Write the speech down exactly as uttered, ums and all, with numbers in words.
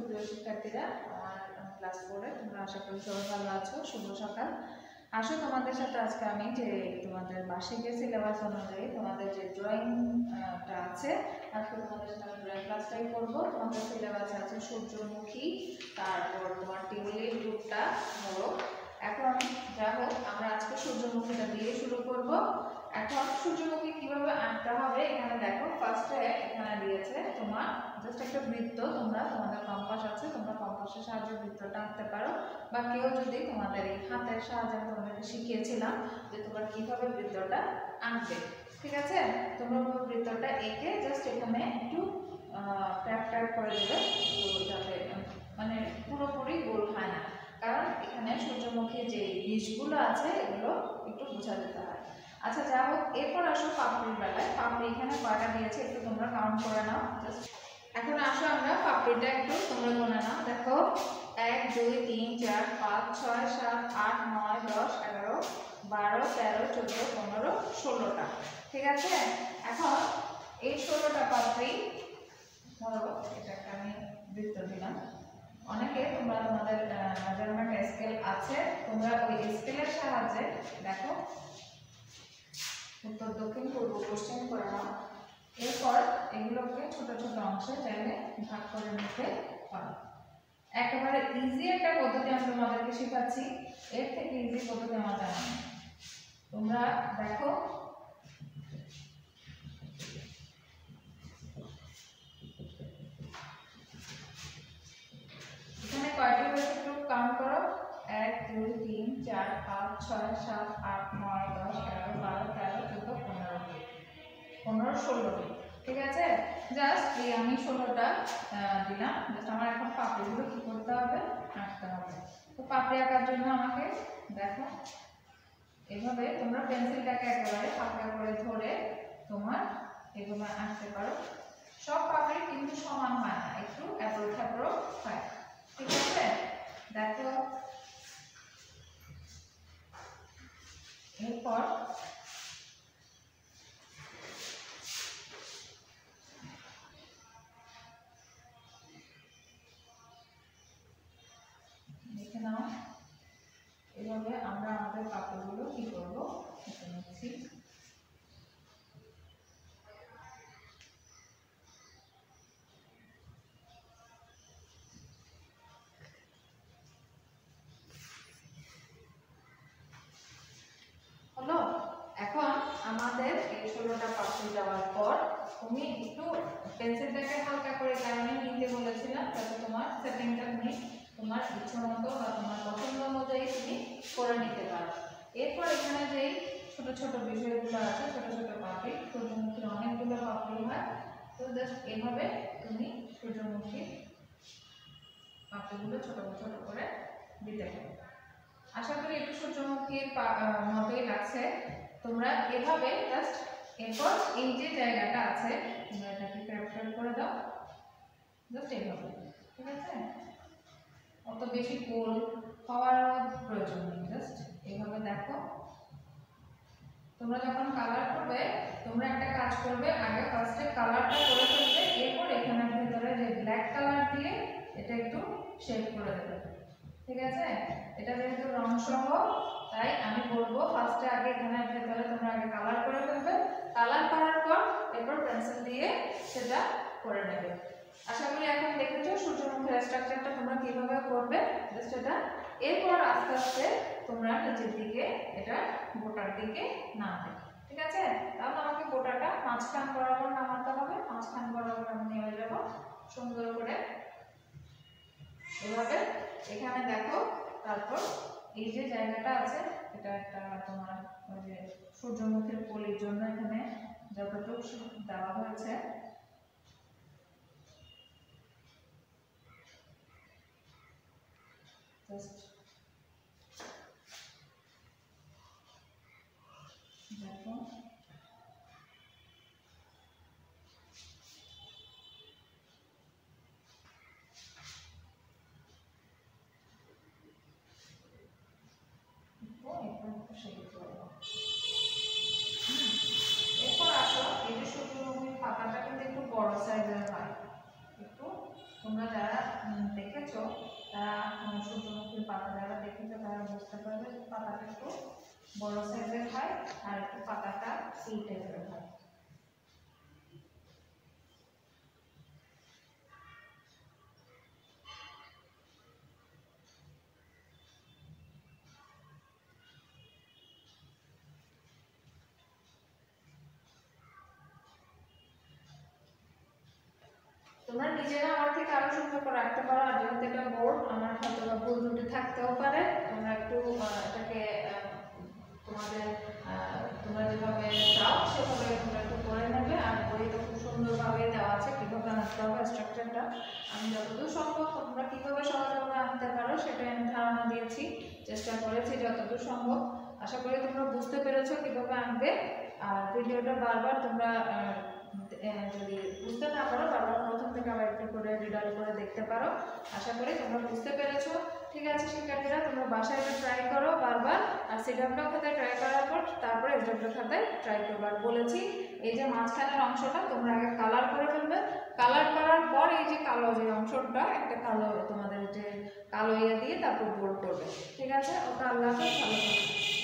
সুপ্রিয় শিক্ষার্থীরা, আমার ক্লাস ফোরে তোমরা আশা করি সবাই ভালো আছো। শুভ সকাল। আসো তোমাদের সাথে আজকে আমি যে তোমাদের বার্ষিকের সিলেবাস অনুযায়ী তোমাদের যে ড্রয়িংটা আছে, আজকে তোমাদের সাথে আমি ড্রয়িং ক্লাসটাই করবো। তোমাদের সিলেবাস আছে সূর্যমুখী, তারপর তোমার টিউলিপ গ্রুপটা ধরো। এখন যা হোক, আমরা আজকে সূর্যমুখীটা দিয়ে শুরু করব। এখন সূর্যমুখী কিভাবে আঁকতে হবে এখানে দেখো। ফার্স্টে এখানে দিয়েছে তোমার জাস্ট একটা বৃত্ত। তোমরা তোমাদের কম্পাস আছে, তোমরা কম্পাসের সাহায্যে বৃত্তটা আঁকতে পারো, বা কেউ যদি তোমাদের এই হাতের সাহায্যে আমি তোমাদেরকে শিখিয়েছিলাম যে তোমরা কিভাবে বৃত্তটা আঁকবে, ঠিক আছে? তোমরা বৃত্তটা এঁকে জাস্ট এখানে একটু ট্যাপ ট্যাপ করে দেবে, যাতে মানে পুরোপুরি গোল হয় না, কারণ এখানে সূর্যমুখীর যে বীজগুলো আছে এগুলো একটু বোঝা যেতে হয়। আচ্ছা, যা হোক, এরপর আসো পাপড়ির বেলায়। পাপড়ি এখানে কয়টা দিয়েছে একটু তোমরা কাউন্ট করে নাও। জাস্ট এখন আসো আমরা পাপড়িটা একটু তোমরা গুনে নাও। দেখো, এক দুই তিন চার পাঁচ ছয় সাত আট নয় দশ এগারো বারো তেরো চোদ্দো পনেরো ষোলোটা, ঠিক আছে? এখন এই ষোলোটা পাপড়ি ধরো, এটা একটা আমি বৃত্ত দিলাম। অনেকে তোমরা তোমাদের মেজারমেন্ট স্কেল আছে, তোমরা ওই স্কেলের সাহায্যে দেখো উত্তর দক্ষিণ পূর্ব পশ্চিম করে নাও। এরপর এগুলোকে ছোট ছোট অংশে চাইলে ভাগ করে নিতে পারো। একেবারে ইজি একটা পদ্ধতি আমি তোমাদেরকে শেখাচ্ছি, এর থেকে ইজি পদ্ধতি আমার জানা নেই। তোমরা দেখো, এখানে কয়টি হয়েছে একটু কাউন্ট করো। এক দুই তিন চার পাঁচ ছয় সাত আট নয় দশ এগারো বারো তেরো চোদ্দো পনেরো পনেরো ষোলোটি, ঠিক আছে? জাস্ট এই আমি ষোলোটা দিলাম। জাস্ট আমার এখন পাপড়িগুলো কি করতে হবে, আঁকতে হবে। তো পাপড়ি আঁকার জন্য আমাকে দেখো এভাবে তোমরা পেন্সিলটাকে একেবারে পাতলা করে ধরে তোমার এগুলো আঁকতে পারো। সব পাপড়ি কিন্তু সমান হয় না, একটু এবড়ো খেবড়ো হয়, ঠিক আছে? দেখো, এরপর দেখে নাও, এভাবে আমরা আমাদের কাপড়গুলো কি করবো, কেটে নিচ্ছি। হলো? এখন আমাদের এই ষোলোটা পাপড়ি দেওয়ার পর তুমি একটু পেন্সিলটাকে হালকা করে কারণে নিতে বলেছিলাম, যাতে তোমার সেটিংটা তুমি তোমার ইচ্ছা মতো বা তোমার পছন্দ অনুযায়ী তুমি করে নিতে পারো। এরপর এখানে যেই ছোট ছোট বিষয়গুলো আছে, ছোট ছোট পাপড়ি, সূর্যমুখীর অনেকগুলো পাপড়ি হয়, তো জাস্ট এভাবে তুমি সূর্যমুখীর পাপড়িগুলো ছোট ছোট করে দিতে পারো। আশা করি একটু সূর্যমুখীর মতোই লাগছে। তোমরা এভাবে জাস্ট এরপর এই যে জায়গাটা আছে তোমরা এটাকে ক্যাপচার করে দাও, জাস্ট এইভাবে, ঠিক আছে? অত বেশি গোল হওয়ার প্রয়োজন নেই, জাস্ট এইভাবে দেখো। তোমরা যখন কালার করবে, তোমরা একটা কাজ করবে, আগে ফার্স্টে কালারটা করে ফেলবে, এরপর এখানের ভিতরে যে ব্ল্যাক কালার দিয়ে এটা একটু শেড করে দেবে, ঠিক আছে? এটা যেহেতু রং সহ, তাই আমি বলবো ফার্স্টে আগে এখানের ভেতরে তোমরা আগে কালার করে ফেলবে। কালার করার পর এরপর পেন্সিল দিয়ে সেটা করে নেবে। আশা করি এখন দেখেছো সূর্যমুখীর স্ট্রাকচারটা তোমরা কিভাবে করবে, জাস্ট এটা। এরপর আস্তে আস্তে তোমরা নিচের দিকে এটা গোটার দিকে নামবে, ঠিক আছে? তাহলে আমাকে গোটাটা মাঝখান বরাবর নামাতে হবে। মাঝখান বরাবর আমি নেমে যাব সুন্দর করে এভাবে। এখানে দেখো, তারপর এই যে জায়গাটা আছে, এটা একটা তোমার ওই যে সূর্যমুখীর কলির জন্য এখানে যতটুকু দেওয়া হয়েছে, জাস্ট দেখো এরপর আসো, এই যে সূর্যমুখীর পাতাটা কিন্তু একটু বড় সাইজের হয়। একটু তোমরা যারা দেখেছো তারা সূর্যমুখীর পাতা যারা দেখেছো তারা বুঝতে পারবে পাতাটা একটু বড় সাইজের হয় আর একটু পাতাটা এই টাইপের হয়। তোমরা নিজেরা আমার থেকে আরো সুন্দর করে রাখতে পারো, আর যেহেতু এটা বোর্ড আমার হয়তো বা ভুল ত্রুটি থাকতেও পারে, তোমরা একটু এটাকে তোমাদের তোমরা যেভাবে চাও সেভাবে তোমরা একটু করে নেবে। আর বইটা খুব সুন্দরভাবে দেওয়া আছে কীভাবে আঁকতে হবে স্ট্রাকচারটা। আমি যতদূর সম্ভব তোমরা কীভাবে সহজভাবে আঁকতে পারো সেটা আমি ধারণা দিয়েছি, চেষ্টা করেছি যতদূর সম্ভব। আশা করি তোমরা বুঝতে পেরেছো কীভাবে আঁকবে। আর ভিডিওটা বারবার তোমরা যদি বুঝতে না পারো বারবার প্রথম থেকে আবার একটু করে রিডাল করে দেখতে পারো। আশা করি তোমরা বুঝতে পেরেছো। ঠিক আছে শিক্ষার্থীরা, তোমরা বাসায় এটা ট্রাই করো বারবার, আর সিডাব্লিউ খাতায় ট্রাই করার পর তারপরে এসডাব্লিউ খাতায় ট্রাই করবার বলেছি। এই যে মাঝখানের অংশটা তোমরা আগে কালার করে ফেলবে, কালার করার পর এই যে কালো যে অংশটা একটা কালো তোমাদের যে কালো ইয়ে দিয়ে তারপর বোল্ড করবে। ঠিক আছে, ওটা আল্লাহ হাফেজ, ভালো থাকবে।